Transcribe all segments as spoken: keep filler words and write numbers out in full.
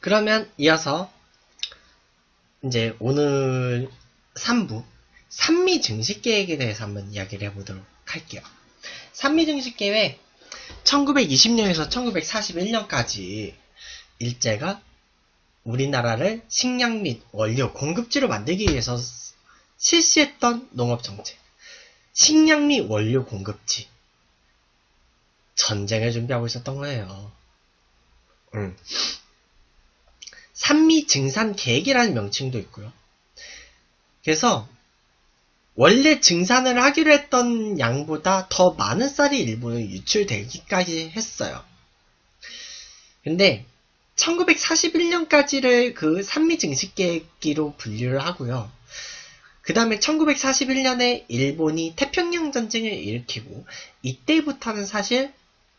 그러면 이어서 이제 오늘 삼 부 산미 증식 계획에 대해서 한번 이야기를 해보도록 할게요. 산미 증식 계획 천구백이십 년에서 천구백사십일 년까지 일제가 우리나라를 식량 및 원료 공급지로 만들기 위해서 실시했던 농업정책. 식량 및 원료 공급지. 전쟁을 준비하고 있었던 거예요. 음. 산미 증산 계획이라는 명칭도 있고요. 그래서 원래 증산을 하기로 했던 양보다 더 많은 쌀이 일본에 유출되기까지 했어요. 근데 천구백사십일 년까지를 그 산미 증식 계획기로 분류를 하고요. 그 다음에 천구백사십일 년에 일본이 태평양 전쟁을 일으키고 이때부터는 사실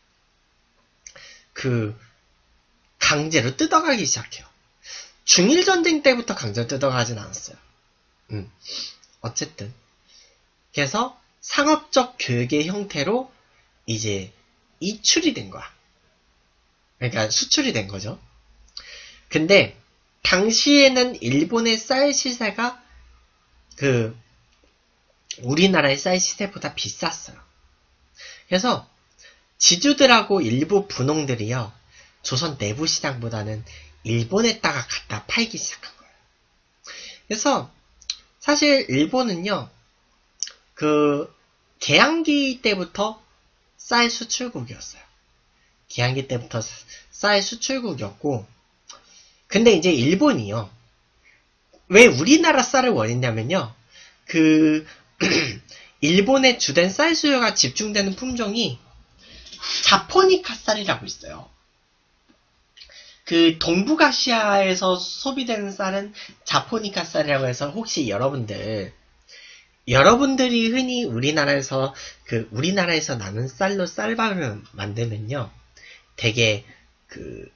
그 강제로 뜯어가기 시작해요. 중일 전쟁 때부터 강제로 뜯어가진 않았어요. 음. 어쨌든 그래서 상업적 교육의 형태로 이제 이출이 된 거야. 그러니까 수출이 된 거죠. 근데 당시에는 일본의 쌀 시세가 그 우리나라의 쌀 시세보다 비쌌어요. 그래서 지주들하고 일부 분홍들이요, 조선 내부 시장보다는 일본에다가 갖다 팔기 시작한 거예요. 그래서 사실 일본은요, 그 개항기 때부터 쌀 수출국이었어요. 개항기 때부터 쌀 수출국이었고, 근데 이제 일본이요, 왜 우리나라 쌀을 원했냐면요, 그 일본의 주된 쌀 수요가 집중되는 품종이 자포니카 쌀이라고 있어요. 그 동북아시아에서 소비되는 쌀은 자포니카 쌀이라고 해서, 혹시 여러분들 여러분들이 흔히 우리나라에서 그 우리나라에서 나는 쌀로 쌀밥을 만들면요, 되게 그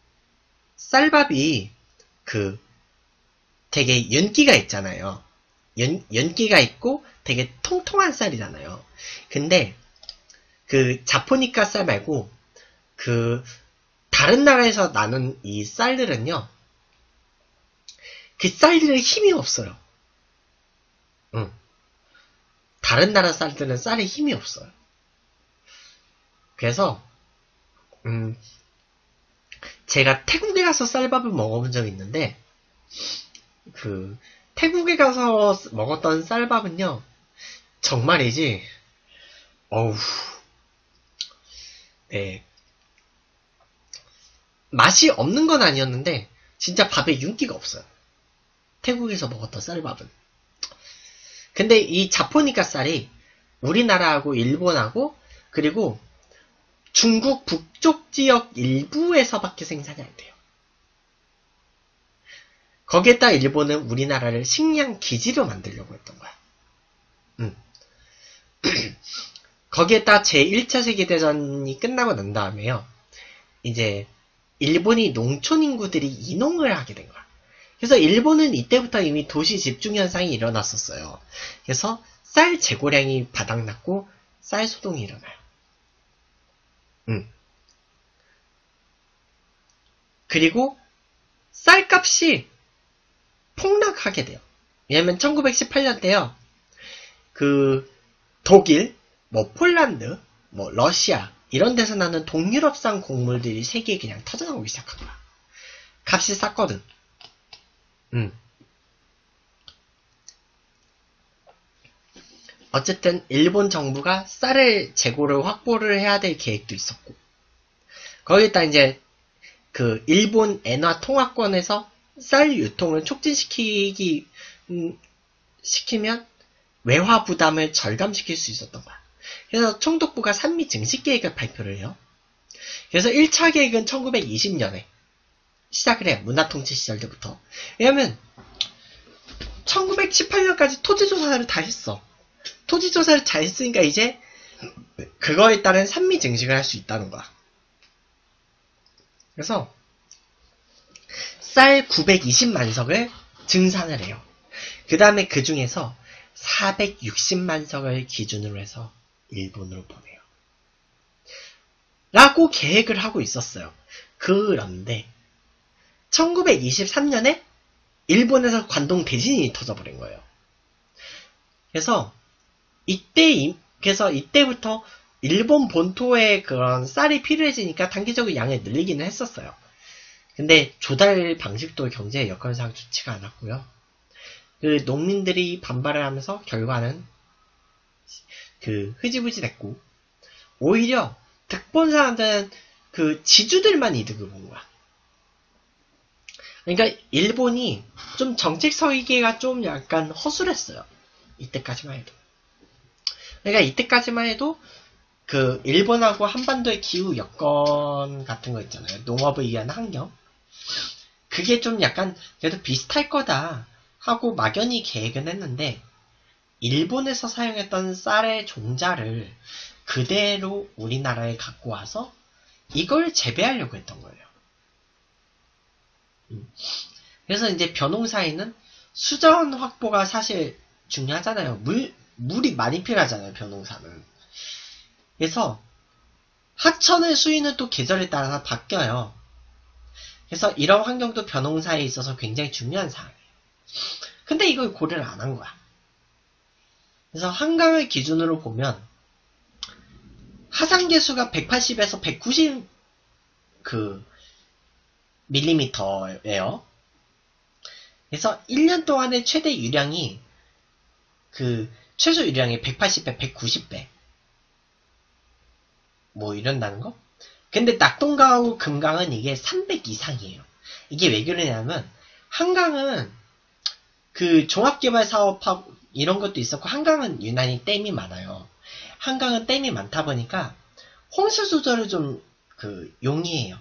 쌀밥이 그 되게 윤기가 있잖아요. 윤, 윤기가 있고 되게 통통한 쌀이잖아요. 근데 그 자포니카 쌀 말고 그 다른 나라에서 나는 이 쌀들은요, 그 쌀들은 힘이 없어요. 응. 다른 나라 쌀들은 쌀에 힘이 없어요. 그래서 음, 제가 태국에 가서 쌀밥을 먹어본 적이 있는데, 그 태국에 가서 먹었던 쌀밥은요, 정말이지, 어우, 네, 맛이 없는 건 아니었는데 진짜 밥에 윤기가 없어요. 태국에서 먹었던 쌀밥은. 근데 이 자포니카 쌀이 우리나라하고 일본하고 그리고 중국 북쪽 지역 일부에서밖에 생산이 안 돼요. 거기에다 일본은 우리나라를 식량 기지로 만들려고 했던 거야. 음. 거기에다 제일 차 세계대전이 끝나고 난 다음에요, 이제 일본이 농촌 인구들이 이농을 하게 된 거야. 그래서 일본은 이때부터 이미 도시 집중 현상이 일어났었어요. 그래서 쌀 재고량이 바닥났고 쌀 소동이 일어나요. 음. 그리고 쌀값이 폭락하게 돼요. 왜냐면 천구백십팔 년 때요, 그 독일, 뭐 폴란드, 뭐 러시아 이런 데서 나는 동유럽산 곡물들이 세계에 그냥 터져나오기 시작한 거야. 값이 쌌거든. 음. 어쨌든 일본 정부가 쌀을 재고를 확보를 해야 될 계획도 있었고, 거기다 이제 그 일본 엔화 통화권에서 쌀 유통을 촉진시키기 음, 시키면 외화 부담을 절감시킬 수 있었던 거야. 그래서 총독부가 산미 증식 계획을 발표를 해요. 그래서 일 차 계획은 천구백이십 년에 시작을 해요. 문화통치 시절 때부터. 왜냐면 천구백십팔 년까지 토지조사를 다 했어. 토지조사를 다 했으니까 이제 그거에 따른 산미 증식을 할 수 있다는 거야. 그래서 쌀 구백이십만 석을 증산을 해요. 그 다음에 그 중에서 사백육십만 석을 기준으로 해서 일본으로 보내요. 라고 계획을 하고 있었어요. 그런데 천구백이십삼 년에 일본에서 관동 대진이 터져버린 거예요. 그래서 이때 그래서 이때부터 일본 본토에 그런 쌀이 필요해지니까 단기적으로 양을 늘리기는 했었어요. 근데 조달 방식도 경제 여건상 좋지가 않았고요. 그 농민들이 반발을 하면서 결과는 그 흐지부지 됐고, 오히려 득본 사람들은 그 지주들만 이득을 본 거야. 그러니까 일본이 좀 정책 설계가 좀 약간 허술했어요. 이때까지만 해도. 그러니까 이때까지만 해도 그 일본하고 한반도의 기후 여건 같은 거 있잖아요. 농업을 위한 환경. 그게 좀 약간 그래도 비슷할 거다 하고 막연히 계획은 했는데, 일본에서 사용했던 쌀의 종자를 그대로 우리나라에 갖고 와서 이걸 재배하려고 했던 거예요. 그래서 이제 벼농사에는 수자원 확보가 사실 중요하잖아요. 물, 물이 많이 필요하잖아요, 벼농사는. 그래서 하천의 수위는 또 계절에 따라서 바뀌어요. 그래서 이런 환경도 벼농사에 있어서 굉장히 중요한 사항이에요. 근데 이걸 고려를 안 한 거야. 그래서 한강을 기준으로 보면 하상계수가 백팔십에서 백구십 그 밀리미터예요. 그래서 일 년 동안의 최대 유량이 그 최소 유량이 백팔십 배, 백구십 배 뭐 이런다는 거? 근데 낙동강하고 금강은 이게 삼백 이상이에요. 이게 왜 그러냐면 한강은 그 종합개발 사업하고 이런 것도 있었고, 한강은 유난히 댐이 많아요. 한강은 댐이 많다 보니까 홍수 조절을 좀 그 용이해요.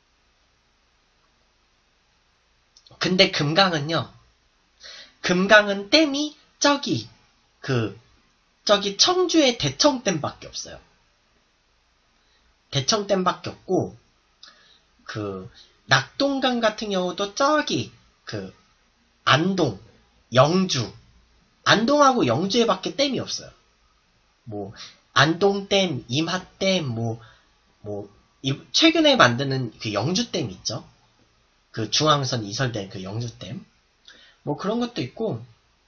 근데 금강은요, 금강은 댐이 저기 그 저기 청주의 대청댐밖에 없어요. 대청댐밖에 없고, 그 낙동강 같은 경우도 저기 그 안동, 영주, 안동하고 영주에밖에 댐이 없어요. 뭐 안동댐, 임하댐, 뭐 뭐 최근에 만드는 그 영주댐 있죠. 그 중앙선 이설된 그 영주댐, 뭐 그런 것도 있고,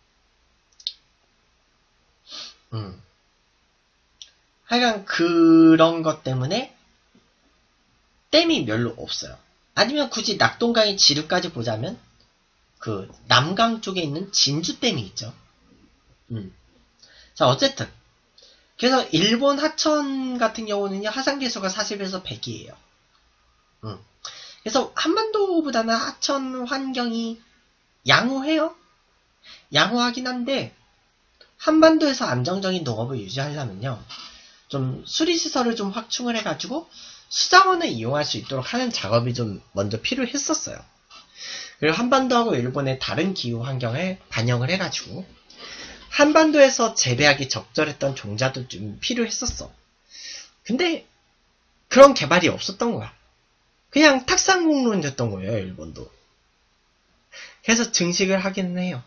음. 하여간 그런 것 때문에 댐이 별로 없어요. 아니면 굳이 낙동강의 지류까지 보자면 그 남강 쪽에 있는 진주댐이 있죠. 음. 자, 어쨌든 그래서 일본 하천 같은 경우는요, 하상계수가 사십에서 백이에요. 음. 그래서 한반도보다는 하천 환경이 양호해요. 양호하긴 한데, 한반도에서 안정적인 농업을 유지하려면요, 좀 수리시설을 좀 확충을 해가지고 수자원을 이용할 수 있도록 하는 작업이 좀 먼저 필요했었어요. 그리고 한반도하고 일본의 다른 기후 환경을 반영을 해가지고 한반도에서 재배하기 적절했던 종자도 좀 필요했었어. 근데 그런 개발이 없었던 거야. 그냥 탁상공론이었던 거예요, 일본도. 그래서 증식을 하기는 해요.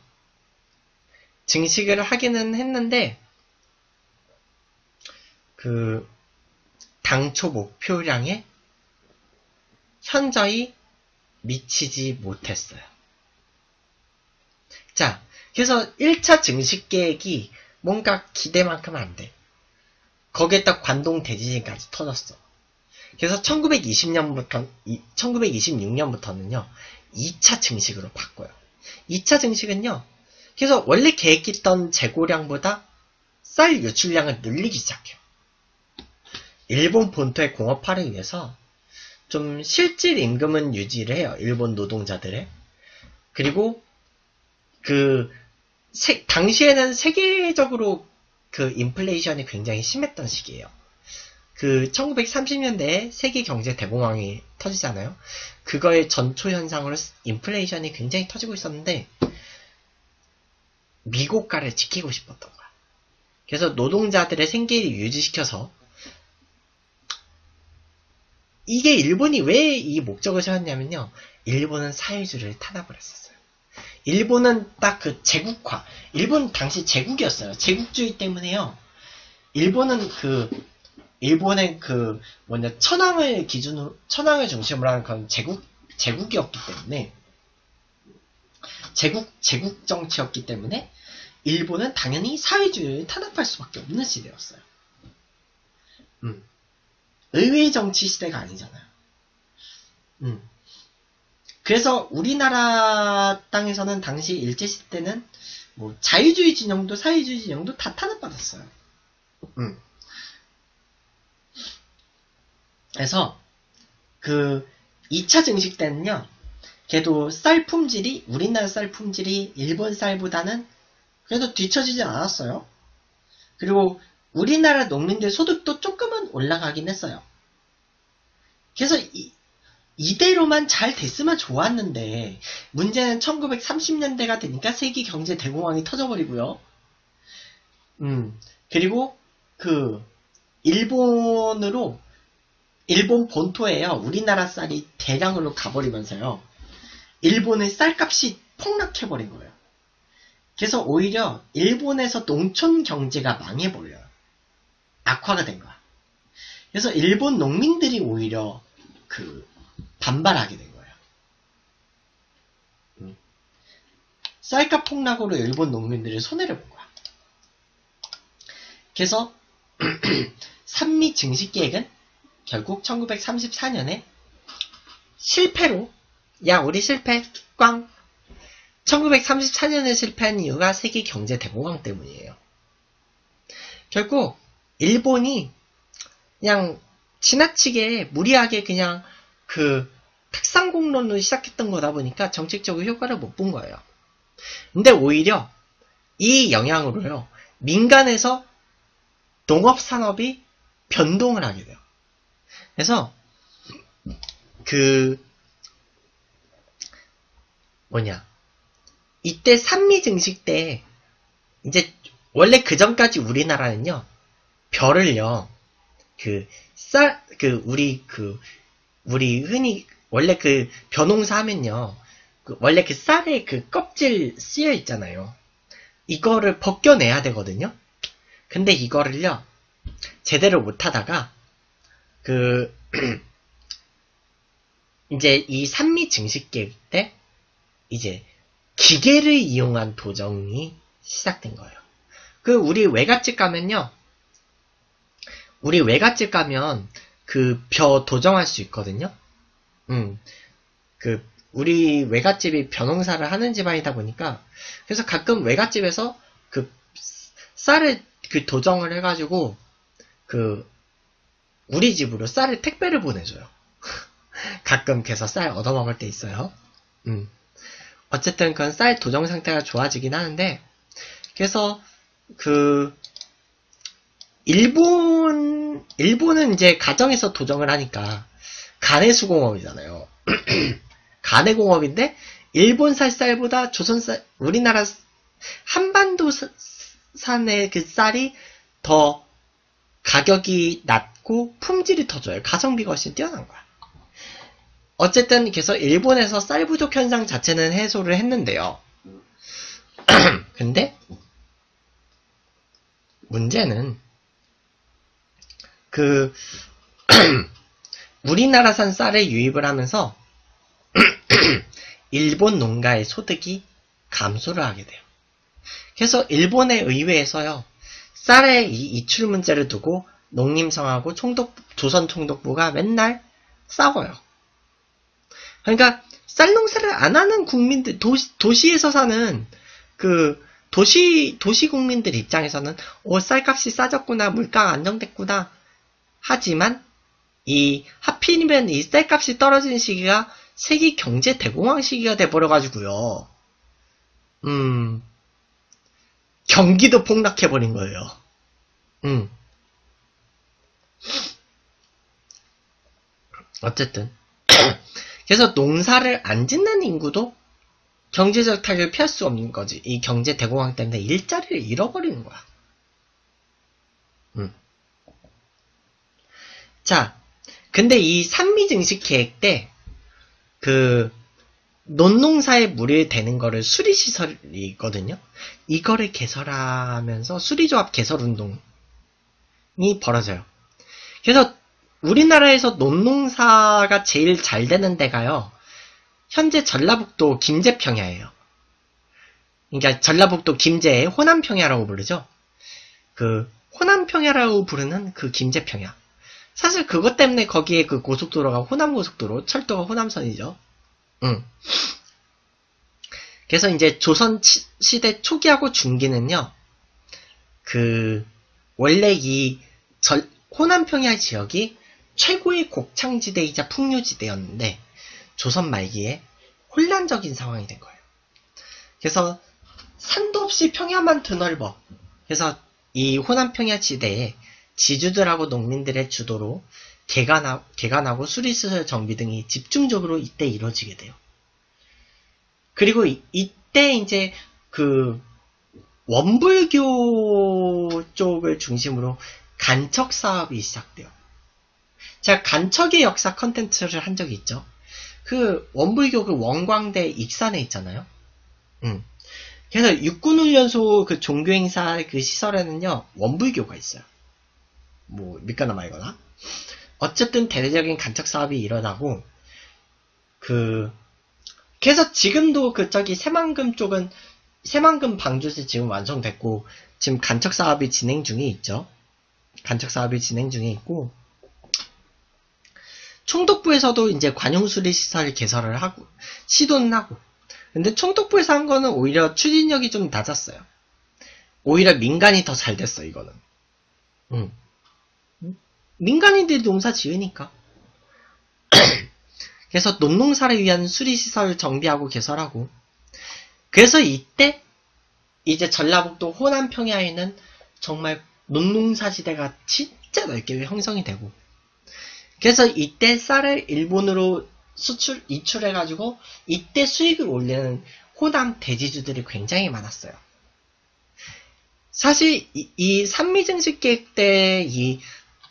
증식을 하기는 했는데 그 당초 목표량에 현저히 미치지 못했어요. 자, 그래서 일 차 증식 계획이 뭔가 기대만큼 안 돼. 거기에다 관동 대지진까지 터졌어. 그래서 천구백이십 년부터, 천구백이십육 년부터는요, 이 차 증식으로 바꿔요. 이 차 증식은요, 그래서 원래 계획했던 재고량보다 쌀 유출량을 늘리기 시작해요. 일본 본토의 공업화를 위해서 좀 실질 임금은 유지를 해요. 일본 노동자들의. 그리고 그 세, 당시에는 세계적으로 그 인플레이션이 굉장히 심했던 시기예요. 그 천구백삼십 년대에 세계 경제 대공황이 터지잖아요. 그거의 전초 현상으로 인플레이션이 굉장히 터지고 있었는데 미고가를 지키고 싶었던 거야. 그래서 노동자들의 생계를 유지시켜서, 이게 일본이 왜 이 목적을 세웠냐면요, 일본은 사회주의를 탄압을 했었어요. 일본은 딱 그 제국화, 일본 당시 제국이었어요. 제국주의 때문에요. 일본은 그 일본의 그 뭐냐 천황을 기준으로 천황을 중심으로 하는 그런 제국 제국이었기 때문에 제국, 제국 정치였기 때문에 일본은 당연히 사회주의를 탄압할 수밖에 없는 시대였어요. 음. 의회 정치 시대가 아니잖아요. 음. 그래서 우리나라 땅에서는 당시 일제시대 때는 뭐 자유주의 진영도 사회주의 진영도 다 탄압받았어요. 음. 그래서 그 이 차 증식 때는요, 걔도 쌀 품질이 우리나라 쌀 품질이 일본 쌀보다는 그래도 뒤처지지 않았어요. 그리고 우리나라 농민들 소득도 조금은 올라가긴 했어요. 그래서 이, 이대로만 잘 됐으면 좋았는데 문제는 천구백삼십 년대가 되니까 세계 경제 대공황이 터져버리고요. 음 그리고 그 일본으로 일본 본토에요. 우리나라 쌀이 대량으로 가버리면서요. 일본의 쌀값이 폭락해버린 거예요. 그래서 오히려 일본에서 농촌 경제가 망해버려요. 악화가 된 거야. 그래서 일본 농민들이 오히려 그 반발하게 된 거예요. 음. 쌀값 폭락으로 일본 농민들이 손해를 본 거야. 그래서 삼미 증식 계획은 결국 천구백삼십사 년에 실패로 야 우리 실패 꽝 천구백삼십사 년에 실패한 이유가 세계 경제 대공황 때문이에요. 결국 일본이 그냥 지나치게 무리하게 그냥 그 특상공론으로 시작했던 거다 보니까 정책적으로 효과를 못 본 거예요. 근데 오히려 이 영향으로요, 민간에서 농업산업이 변동을 하게 돼요. 그래서 그 뭐냐 이때 삼미 증식 때 이제 원래 그 전까지 우리나라는요 벼를요 그 쌀 그 우리 그 우리 흔히 원래 그 벼농사 하면요 그 원래 그 쌀에 그 껍질 씌여 있잖아요. 이거를 벗겨내야 되거든요. 근데 이거를요 제대로 못하다가 그 이제 이 삼미 증식 계획 때 이제 기계를 이용한 도정이 시작된 거예요. 그 우리 외갓집 가면요, 우리 외갓집 가면 그 벼 도정할 수 있거든요. 음, 그 우리 외갓집이 벼농사를 하는 집안이다 보니까 그래서 가끔 외갓집에서 그 쌀을 그 도정을 해가지고 그 우리 집으로 쌀을 택배를 보내줘요. 가끔 그래서 쌀 얻어먹을 때 있어요. 음. 어쨌든 그건 쌀 도정 상태가 좋아지긴 하는데, 그래서 그 일본 일본은 이제 가정에서 도정을 하니까 가내수공업이잖아요. 가내공업인데 일본산 쌀보다 조선쌀 우리나라 한반도산의 그 쌀이 더 가격이 낮고 품질이 더 좋아요. 가성비가 훨씬 뛰어난 거야. 어쨌든 그래서 일본에서 쌀 부족 현상 자체는 해소를 했는데요. 근데 문제는 그 우리나라산 쌀을 유입을 하면서 일본 농가의 소득이 감소를 하게 돼요. 그래서 일본의 의회에서요 쌀의 이 이출 문제를 두고 농림성하고 총독, 조선 총독부가 맨날 싸워요. 그러니까 쌀 농사를 안 하는 국민들, 도시, 도시에서 사는 그 도시 도시 국민들 입장에서는 오 쌀값이 싸졌구나, 물가가 안정됐구나. 하지만 이 하필이면 이 쌀값이 떨어지는 시기가 세계 경제 대공황 시기가 돼버려가지고요. 음 경기도 폭락해버린 거예요. 음 어쨌든 그래서 농사를 안 짓는 인구도 경제적 타격을 피할 수 없는 거지. 이 경제 대공황 때문에 일자리를 잃어버리는 거야. 음. 자, 근데 이 삼미 증식 계획 때 그 논농사에 물이 되는 거를 수리시설이 있거든요. 이거를 개설하면서 수리조합 개설운동이 벌어져요. 그래서 우리나라에서 논농사가 제일 잘 되는 데가요 현재 전라북도 김제평야예요. 그러니까 전라북도 김제의 호남평야라고 부르죠. 그 호남평야라고 부르는 그 김제평야. 사실 그것 때문에 거기에 그 고속도로가 호남고속도로, 철도가 호남선이죠. 응. 그래서 이제 조선 시대 초기하고 중기는요, 그 원래 이 절, 호남평야 지역이 최고의 곡창지대이자 풍류지대였는데 조선 말기에 혼란적인 상황이 된 거예요. 그래서 산도 없이 평야만 드넓어. 그래서 이 호남평야 지대에 지주들하고 농민들의 주도로 개간하, 개간하고 수리시설 정비 등이 집중적으로 이때 이루어지게 돼요. 그리고 이, 이때 이제 그 원불교 쪽을 중심으로 간척 사업이 시작돼요. 제가 간척의 역사 컨텐츠를 한 적이 있죠. 그 원불교 그 원광대 익산에 있잖아요. 음. 그래서 육군훈련소 그 종교행사 그 시설에는요, 원불교가 있어요. 뭐, 믿거나 말거나. 어쨌든 대대적인 간척 사업이 일어나고, 그, 그래서 지금도 그 저기 새만금 쪽은, 새만금 방주시 지금 완성됐고, 지금 간척 사업이 진행 중에 있죠. 간척 사업이 진행 중에 있고, 총독부에서도 이제 관용수리 시설 개설을 하고, 시도는 하고, 근데 총독부에서 한 거는 오히려 추진력이 좀 낮았어요. 오히려 민간이 더 잘 됐어, 이거는. 음. 민간인들이 농사 지으니까. 그래서 논농사를 위한 수리시설 정비하고 개설하고. 그래서 이때, 이제 전라북도 호남평야에는 정말 논농사지대가 진짜 넓게 형성이 되고. 그래서 이때 쌀을 일본으로 수출, 이출해가지고 이때 수익을 올리는 호남 대지주들이 굉장히 많았어요. 사실 이, 이 산미증식 계획 때 이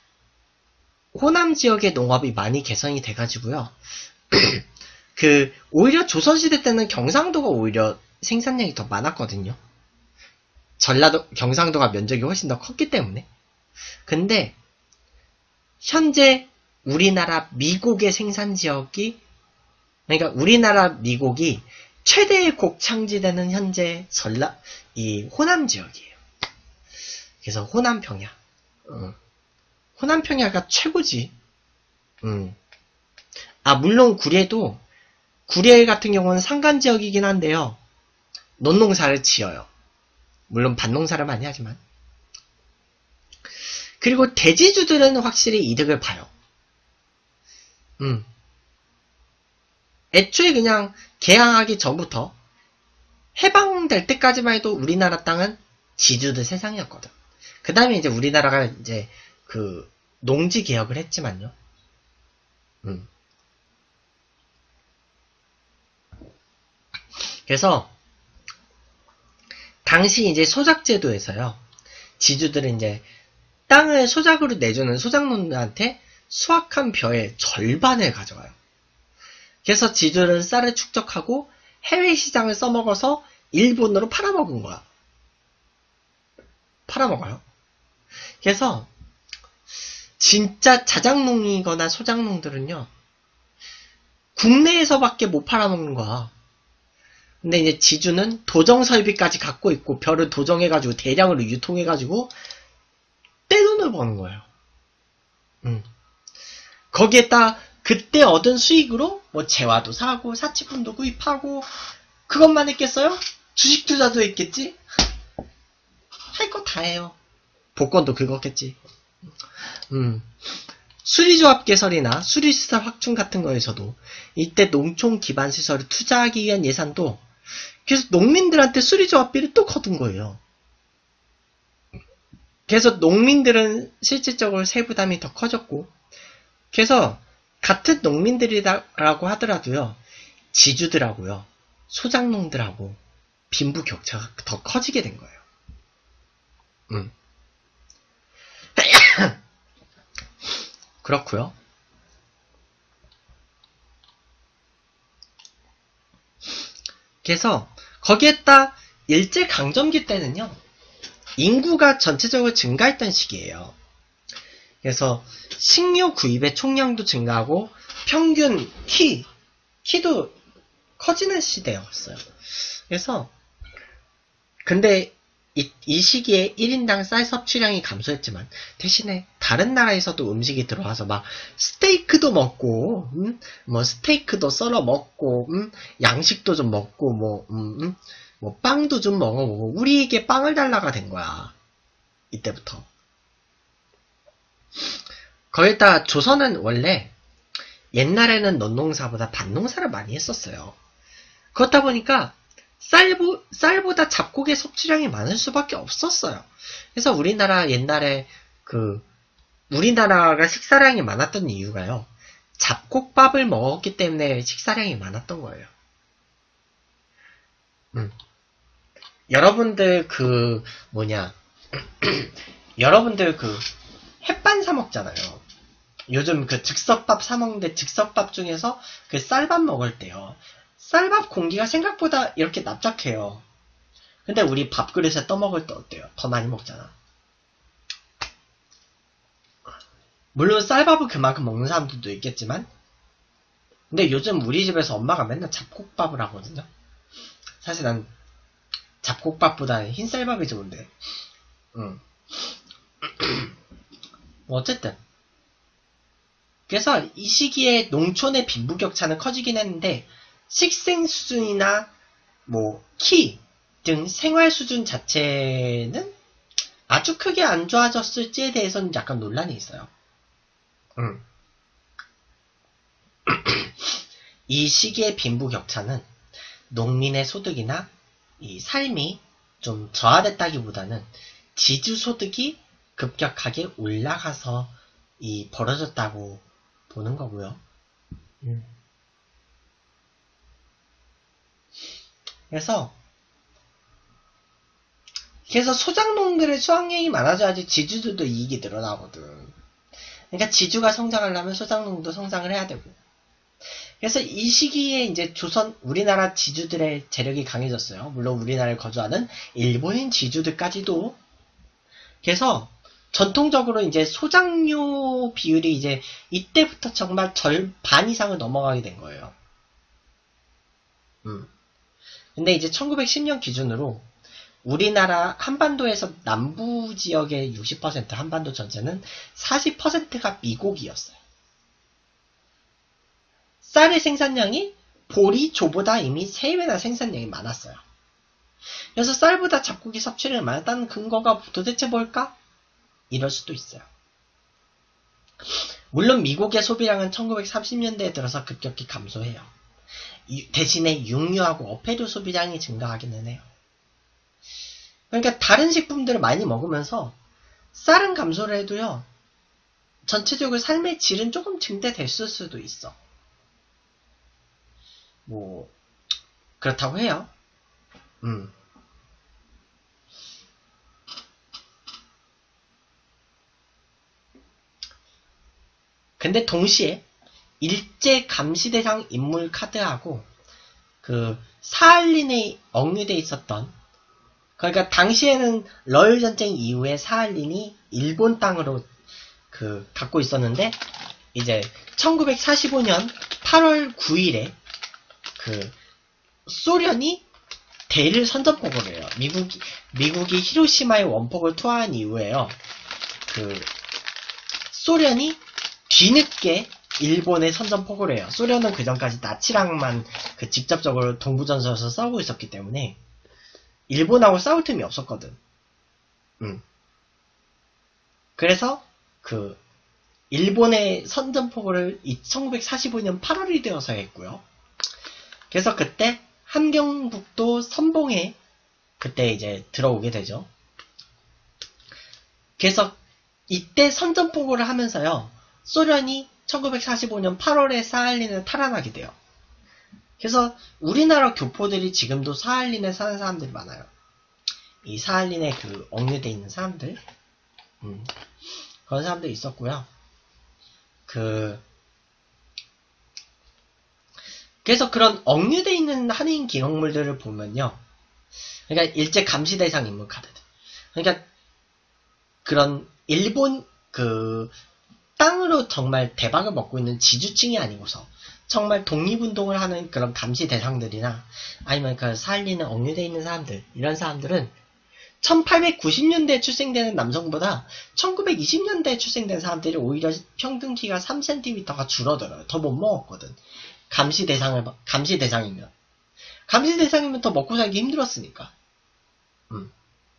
호남 지역의 농업이 많이 개선이 돼가지고요. 그 오히려 조선시대 때는 경상도가 오히려 생산량이 더 많았거든요. 전라도, 경상도가 면적이 훨씬 더 컸기 때문에. 근데 현재 우리나라 미곡의 생산 지역이, 그러니까 우리나라 미곡이 최대의 곡창지대는 현재 전라, 이 호남 지역이에요. 그래서 호남평야. 어. 호남평야가 최고지. 음. 아, 물론 구례도, 구례 같은 경우는 산간 지역이긴 한데요. 논농사를 지어요. 물론 밭농사를 많이 하지만. 그리고 대지주들은 확실히 이득을 봐요. 음. 애초에 그냥 개항하기 전부터 해방될 때까지만 해도 우리나라 땅은 지주들 세상이었거든. 그 다음에 이제 우리나라가 이제 그 농지 개혁을 했지만요. 음. 그래서 당시 이제 소작제도에서요. 지주들은 이제 땅을 소작으로 내주는 소작농들한테 수확한 벼의 절반을 가져가요. 그래서 지주들은 쌀을 축적하고 해외 시장을 써먹어서 일본으로 팔아먹은 거야. 팔아먹어요. 그래서 진짜 자작농이거나 소작농들은요. 국내에서밖에 못 팔아먹는 거야. 근데 이제 지주는 도정 설비까지 갖고 있고 벼를 도정해가지고 대량으로 유통해가지고 떼돈을 버는 거예요. 음. 거기에다 그때 얻은 수익으로 뭐 재화도 사고 사치품도 구입하고 그것만 했겠어요? 주식 투자도 했겠지? 할 거 다 해요. 복권도 긁었겠지. 음. 수리조합 개설이나 수리시설 확충 같은 거에서도 이때 농촌 기반 시설을 투자하기 위한 예산도 그래서 농민들한테 수리조합비를 또 거둔 거예요. 그래서 농민들은 실질적으로 세부담이 더 커졌고 그래서 같은 농민들이라고 하더라도요. 지주들하고요. 소작농들하고 빈부격차가 더 커지게 된 거예요. 음. 그렇고요. 그래서 거기에다 일제강점기 때는요. 인구가 전체적으로 증가했던 시기예요. 그래서 식료 구입의 총량도 증가하고 평균 키, 키도 커지는 시대였어요. 그래서 근데 이, 이 시기에 일 인당 쌀 섭취량이 감소했지만 대신에 다른 나라에서도 음식이 들어와서 막 스테이크도 먹고 음? 뭐 스테이크도 썰어 먹고 음? 양식도 좀 먹고 뭐, 음, 음? 뭐 빵도 좀 먹어보고 우리에게 빵을 달라가 된 거야. 이때부터. 거기다 조선은 원래 옛날에는 논농사보다 밭농사를 많이 했었어요. 그렇다 보니까 쌀보, 쌀보다 잡곡의 섭취량이 많을 수밖에 없었어요. 그래서 우리나라 옛날에 그 우리나라가 식사량이 많았던 이유가요. 잡곡밥을 먹었기 때문에 식사량이 많았던 거예요. 음. 여러분들 그 뭐냐 여러분들 그 햇반 사 먹잖아요. 요즘 그 즉석밥 사 먹는데 즉석밥 중에서 그 쌀밥 먹을 때요. 쌀밥 공기가 생각보다 이렇게 납작해요. 근데 우리 밥그릇에 떠먹을 때 어때요? 더 많이 먹잖아. 물론 쌀밥을 그만큼 먹는 사람들도 있겠지만 근데 요즘 우리 집에서 엄마가 맨날 잡곡밥을 하거든요. 사실 난 잡곡밥보다는 흰쌀밥이 좋은데 응. 어쨌든 그래서 이 시기에 농촌의 빈부격차는 커지긴 했는데 식생 수준이나 뭐 키 등 생활 수준 자체는 아주 크게 안 좋아졌을지에 대해서는 약간 논란이 있어요. 음. 이 시기의 빈부격차는 농민의 소득이나 이 삶이 좀 저하됐다기보다는 지주소득이 급격하게 올라가서 이 벌어졌다고 보는 거고요. 음. 그래서 그래서 소작농들의 수확량이 많아져야지 지주들도 이익이 늘어나거든. 그러니까 지주가 성장하려면 소작농도 성장을 해야 되고. 그래서 이 시기에 이제 조선 우리나라 지주들의 재력이 강해졌어요. 물론 우리나라에 거주하는 일본인 지주들까지도. 그래서 전통적으로 이제 소작료 비율이 이제 이때부터 정말 절반 이상을 넘어가게 된 거예요. 음. 근데 이제 천구백십 년 기준으로 우리나라 한반도에서 남부 지역의 육십 퍼센트 한반도 전체는 사십 퍼센트가 미고기였어요. 쌀의 생산량이 보리, 조보다 이미 세 배나 생산량이 많았어요. 그래서 쌀보다 잡곡이 섭취를 많았다는 근거가 도대체 뭘까? 이럴 수도 있어요. 물론 미국의 소비량은 천구백삼십 년대에 들어서 급격히 감소해요. 대신에 육류하고 어패류 소비량이 증가하기는 해요. 그러니까 다른 식품들을 많이 먹으면서 쌀은 감소를 해도요. 전체적으로 삶의 질은 조금 증대됐을 수도 있어. 뭐 그렇다고 해요. 음. 근데 동시에 일제 감시 대상 인물 카드하고 그 사할린에 억류돼 있었던 그러니까 당시에는 러일 전쟁 이후에 사할린이 일본 땅으로 그 갖고 있었는데 이제 천구백사십오 년 팔월 구일에 그 소련이 대를 선전포고를 해요. 미국이 미국이 히로시마에 원폭을 투하한 이후에요. 그 소련이 뒤늦게 일본에 선전포고를 해요. 소련은 그 전까지 나치랑만 그 직접적으로 동부전선에서 싸우고 있었기 때문에 일본하고 싸울 틈이 없었거든. 음. 그래서 그 일본의 선전포고를 천구백사십오 년 팔월이 되어서 했고요. 그래서 그때 함경북도 선봉에 그때 이제 들어오게 되죠. 그래서 이때 선전포고를 하면서요. 소련이 천구백사십오 년 팔월에 사할린을 탈환하게 돼요. 그래서 우리나라 교포들이 지금도 사할린에 사는 사람들이 많아요. 이 사할린에 그 억류돼 있는 사람들, 음, 그런 사람들이 있었고요. 그 그래서 그런 억류돼 있는 한인 기록물들을 보면요, 그러니까 일제 감시 대상 인물 카드들, 그러니까 그런 일본 그 땅으로 정말 대박을 먹고 있는 지주층이 아니고서 정말 독립운동을 하는 그런 감시 대상들이나 아니면 그 살리는 억류되어 있는 사람들, 이런 사람들은 천팔백구십 년대에 출생되는 남성보다 천구백이십 년대에 출생된 사람들이 오히려 평균 키가 삼 센티미터가 줄어들어요. 더 못 먹었거든. 감시 대상을, 감시 대상이면. 감시 대상이면 더 먹고 살기 힘들었으니까. 음.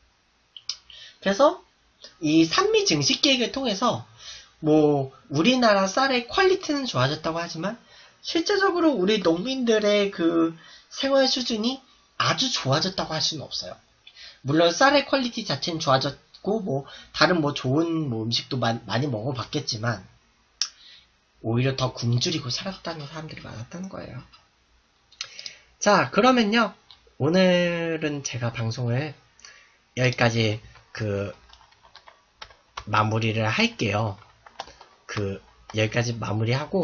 그래서 이 산미 증식 계획을 통해서 뭐 우리나라 쌀의 퀄리티는 좋아졌다고 하지만 실제적으로 우리 농민들의 그 생활 수준이 아주 좋아졌다고 할 수는 없어요. 물론 쌀의 퀄리티 자체는 좋아졌고 뭐 다른 뭐 좋은 뭐 음식도 마, 많이 먹어봤겠지만 오히려 더 굶주리고 살았다는 사람들이 많았다는 거예요. 자, 그러면요, 오늘은 제가 방송을 여기까지 그 마무리를 할게요. 그 여기까지 마무리하고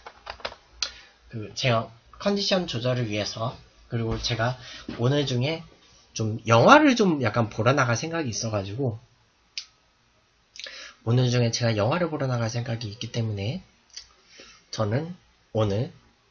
그 제가 컨디션 조절을 위해서, 그리고 제가 오늘 중에 좀 영화를 좀 약간 보러 나갈 생각이 있어가지고 오늘 중에 제가 영화를 보러 나갈 생각이 있기 때문에 저는 오늘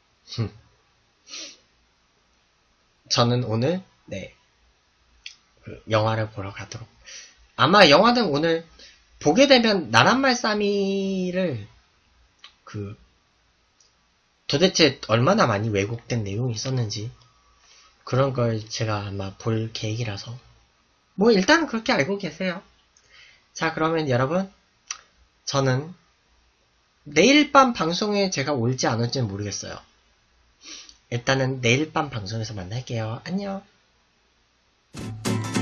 저는 오늘 네 그 영화를 보러 가도록, 아마 영화는 오늘 보게 되면 나란말 쌈이를 그 도대체 얼마나 많이 왜곡된 내용이 있었는지 그런 걸 제가 아마 볼 계획이라서 뭐 일단은 그렇게 알고 계세요. 자, 그러면 여러분, 저는 내일 밤 방송에 제가 올지 안 올지는 모르겠어요. 일단은 내일 밤 방송에서 만날게요. 안녕.